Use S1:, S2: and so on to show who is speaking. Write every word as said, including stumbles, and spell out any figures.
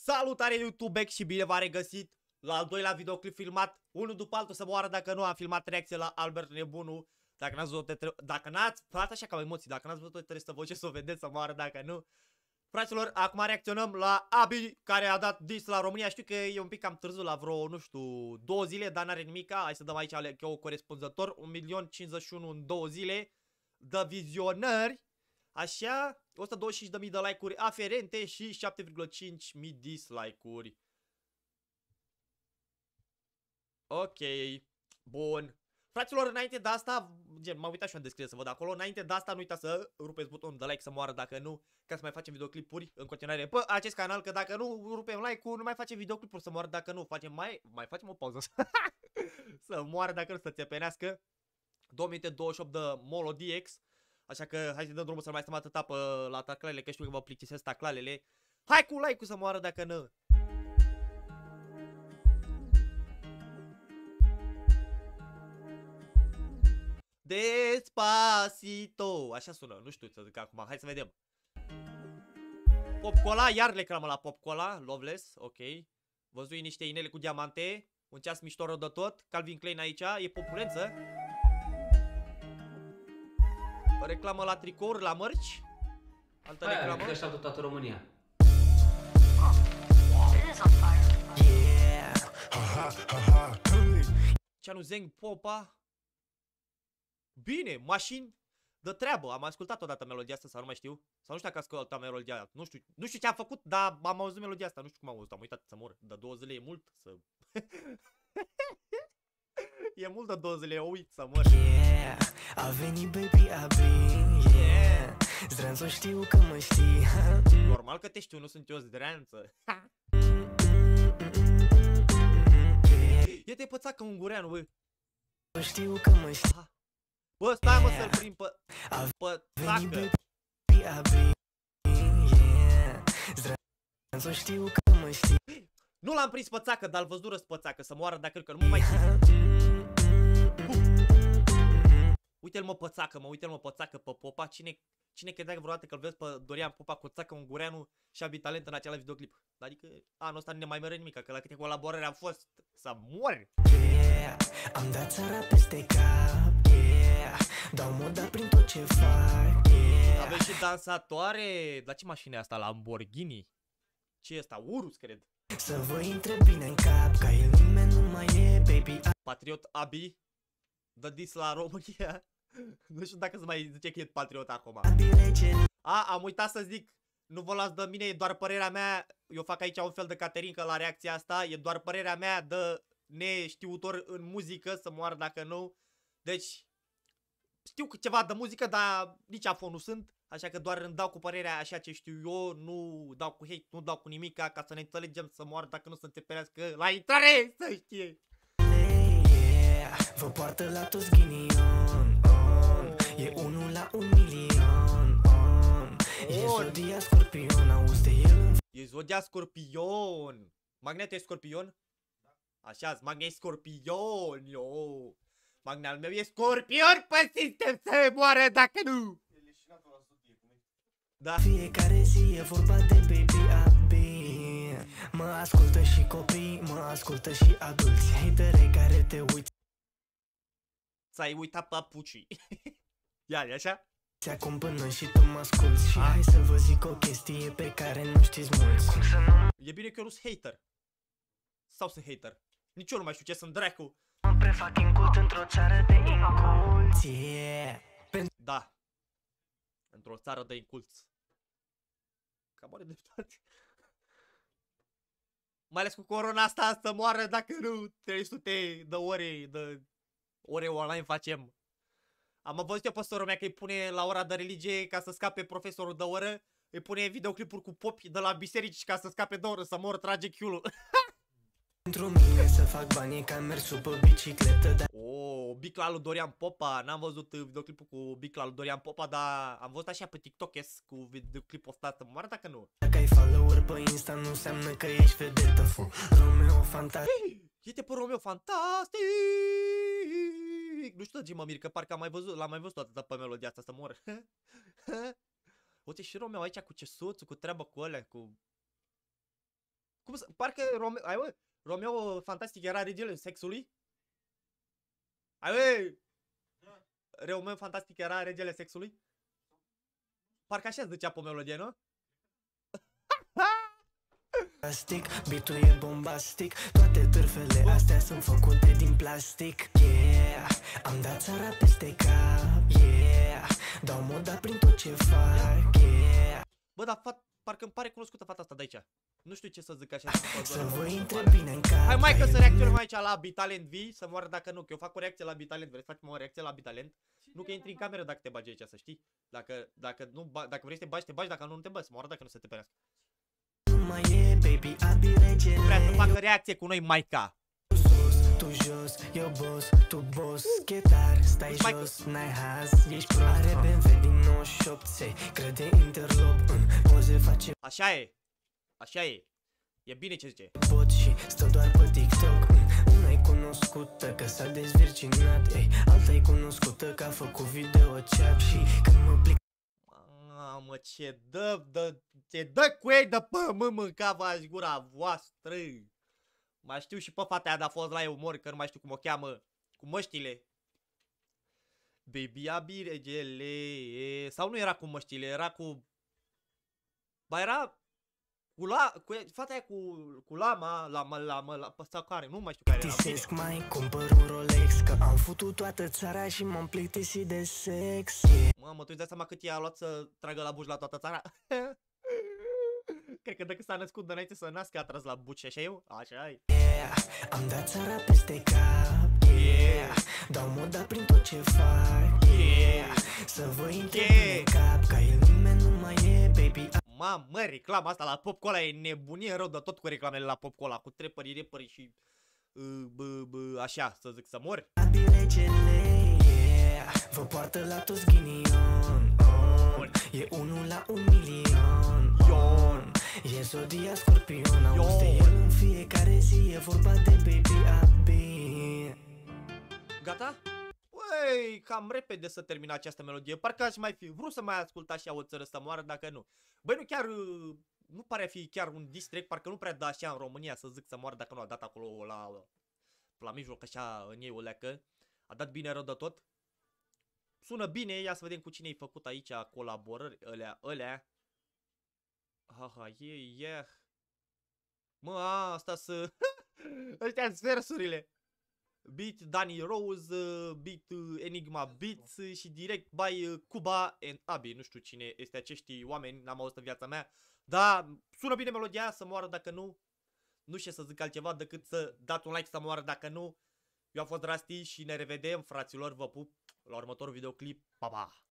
S1: Salutare YouTube și bine v-am regăsit la al doilea videoclip filmat, unul după altul să moară dacă nu am filmat reacție la Albert Nebunu. Dacă n-ați văzut, dacă n-ați, frate, așa ca emoții, dacă n-ați văzut, trebuie să vă ce să o vedeți, să moară dacă nu. Fraților, acum reacționăm la Abi, care a dat dis la România. Știu că e un pic cam târziu, la vreo, nu știu, două zile, dar n-are nimica. Hai să dăm aici eu corespunzător, un milion cincizeci și unu în două zile de vizionări. Așa, o sută douăzeci și cinci de mii de like-uri aferente și șapte virgulă cinci mii dislike-uri. Ok, bun. Fraților, înainte de asta, gen, m-am uitat și în descriere să văd acolo. Înainte de asta, nu uitați să rupeți butonul de like să moară dacă nu, ca să mai facem videoclipuri în continuare pe acest canal, că dacă nu rupem like-ul, nu mai facem videoclipuri să moară dacă nu. Facem mai, mai facem o pauză să moară dacă nu, să țepenească. două minute douăzeci și opt de Molo D X. Așa că hai să dăm drumul să nu mai stăm atâta pe la taclalele, că știu că vă plictisesc taclalele. Hai cu like-ul să moară dacă nu. Despacito. Așa sună, nu știu să zic acum, hai să vedem. Popcola, iar reclamă la Popcola, Loveless, ok. Văzui niște inele cu diamante, un ceas mișto rău de tot, Calvin Klein aici, e populență. Reclamă la tricouri, la mărci. Altă
S2: Aia,
S1: reclamă.
S2: că așteaptă toată România.
S1: Ceanu Zeng Popa. Bine, mașini de treabă. Am ascultat odată melodia asta sau nu mai știu. Sau nu știu dacă am ascultat melodia asta. Nu știu, nu știu ce am făcut, dar am auzit melodia asta. Nu știu cum am auzit, am uitat să mor. De două zile e mult să... E mult de două zile, eu uit să mor.
S3: Yeah, a venit baby Abi, yeah. Zdreanță, știu că mă știi.
S1: Normal că te știu, nu sunt eu zdreanță. E-te pățacă ungureanu, bă.
S3: Știu că mă știi.
S1: Bă, stai mă să-l prind pe... Pățacă.
S3: Zdreanță, știu că mă știi.
S1: Nu l-am prins pățacă, dar-l văzură pățacă, să moară dacă că nu mai știu. Uite-l mă pățacă, mă, uite-l mă pățacă pe Popa. Cine, cine credea vreodată că-l vezi pe Dorian Popa cu țacă ungureanu și Abi Talent în același videoclip? Adică anul ăsta nu ne mai mere nimic, că la câte colaborări am fost să mori.
S3: Yeah, am dat țara peste cap, yeah. Dau moda prin tot ce fac, yeah.
S1: Avem și dansatoare. Dar ce mașină e asta? Lamborghini? Ce e asta? Urus, cred.
S3: Să vă intre bine în cap, ca el nimeni nu mai e, baby.
S1: Patriot Abi dă dis la România. Nu știu dacă se mai zice că e patriot acum. A, am uitat să zic. Nu vă luați de mine, e doar părerea mea. Eu fac aici un fel de caterincă la reacția asta. E doar părerea mea de neștiutor în muzică, să moară dacă nu. Deci știu ceva de muzică, dar nici afo nu sunt. Așa că doar îmi dau cu părerea așa ce știu eu. Nu dau cu hate, nu dau cu nimica, ca să ne înțelegem, să moară dacă nu, să înțeperească la intrare, să știe.
S3: Vă poartă la toți ghinion, on. E unul la un milion, on. E zodia scorpion, auzi de el.
S1: E zodia scorpion. Magnet e scorpion? Așa, Magnet e scorpion, yo. Magnet al meu e scorpion pe sistem, să moară dacă nu. Da.
S3: Fiecare zi e vorba de baby Abi. Mă ascultă și copii, mă ascultă și adulți. Hatere care te uiți.
S1: Ți-ai uitat papucii. Iar e așa?
S3: Acum până și tu mă asculți. Și hai să vă zic o chestie pe care nu știți mulți. Cum să nu
S1: e bine că eu nu sunt hater. Sau sunt hater? Nici eu nu mai știu ce sunt, dracu.
S3: mă prefac incult într-o țară de inculți, yeah.
S1: Da. Într-o țară de inculți. Cam are dreptate. Mai ales cu corona asta, să moară dacă nu trei sute de ore de ore online facem. Am văzut eu pe sora mea că îi pune la ora de religie ca să scape profesorul de oră. Îi pune videoclipuri cu popi de la biserici ca să scape de oră, să mor, trage chiulul.
S3: Pentru mine să fac bani ca mersul pe bicicletă, da.
S1: Oh, bicla lui Dorian Popa. N-am văzut videoclipul cu bicla lui Dorian Popa, dar am văzut așa pe TikTok cu videoclipul ăsta, să moară dacă nu.
S3: Dacă ai follower pe Insta nu înseamnă că ești vedetă, fu. Romeo fantastic.
S1: Uite pe Romeo fantastic. Nu știu de ce mă mir, că parcă am mai văzut, l-am mai văzut atâta pe melodia asta, să mor. Uite și Romeo aici cu cesuțul, cu treabă cu alea, cu... Cum să... Parcă Romeo... Ai, bă, Romeo Fantastic era regele sexului? Ai, bă! Romeo Fantastic era regele sexului? Parcă așa zicea pe melodie, nu?
S3: Plastic, beat-ul e bombastic. Toate târfele astea sunt făcute din plastic. Yeah, am dat țara peste cap. Yeah, dau moda prin tot ce fac. Yeah.
S1: Bă, dar fat... parcă îmi pare cunoscută fata asta de aici. Nu știu ce să zic așa.
S3: Să vă intre bine în cap.
S1: Hai mai că să reacționăm aici la Bitalent V, să moară dacă nu, că eu fac o reacție la Bitalent. Vrei să facem o reacție la Bitalent? Nu că intri în cameră dacă te bagi aici, să știi. Dacă, dacă, nu, dacă vrei să te bagi, te bagi, dacă nu, nu te bagi, să moară dacă nu se te perească.
S3: Mai e, baby, abi regele.
S1: Vrea să facă reacție cu noi, Maica.
S3: Tu jos, eu boss, tu boss, chetar, stai
S1: Mai-
S3: jos, n-ai haz, ești pro. Are B M W din nouăzeci și opt, se crede interlop, în poze face
S1: Așa e. Așa e. E bine ce zice.
S3: bot și stă doar pe TikTok. Una-i cunoscută că s-a dezvirginat, ei, alta-i cunoscută că a făcut video chat și când mă plic
S1: Mamă, ce dă, dă, ce dă cu ei de pământ mâncava-și gura voastră. Mai știu și pe fata aia de a fost la umor, că nu mai știu cum o cheamă, cu măștile. Baby abi regele. Sau nu era cu măștile, era cu... Ba era... Cu la... Cu... Fata aia cu... Cu lama, lama, lama, la... Sau care, nu mai știu care era.
S3: tisesc, mai cumpăr un Rolex, că am futut toată țara și m-am plictisit de sex. Yeah.
S1: Mamă, tu îți dai seama cât i-a luat să tragă la buci la toată țara? Cred că dacă s-a născut de înainte să nască a tras la buci, așa eu? Așa e.
S3: Yeah, am dat țara peste cap. Yeah, dau moda prin tot ce fac. Yeah, să vă intre
S1: Yeah.
S3: în cap, ca el nimeni nu mai e, baby.
S1: Mamă, reclama asta la Popcola e nebunie rău de tot cu reclamele la Popcola, cu trepări, repări și... Uh, bă, bă, așa, să zic, să mor.
S3: Abi regele, yeah, vă poartă la toți ghinion. On, e unul la un milion. On, e Zodia Scorpion, auzi de el în fiecare zi, e vorba de baby Abi.
S1: Gata? Uei, cam repede să termin această melodie. Parcă aș mai fi vrut să mai ascult așa o țără să moară, dacă nu. Băi, nu chiar... uh, Nu pare a fi chiar un distrack, parcă nu prea da așa în România să zic să moară dacă nu a dat acolo la... La mijloc așa în ei o leacă. A dat bine rău de tot. Sună bine, ia să vedem cu cine ai făcut aici colaborări, ălea, ălea. Haha, e, e. Mă, asta să... Ăștia-s versurile. Beat Danny Rose, beat Enigma Beats și direct by Cuba and Abi. Nu știu cine este acești oameni, n-am auzit în viața mea. Dar sună bine melodia, să moară dacă nu. Nu știu să zic altceva decât să dați un like să moară dacă nu. Eu am fost Rasti și ne revedem, fraților, vă pup la următorul videoclip. Pa, pa!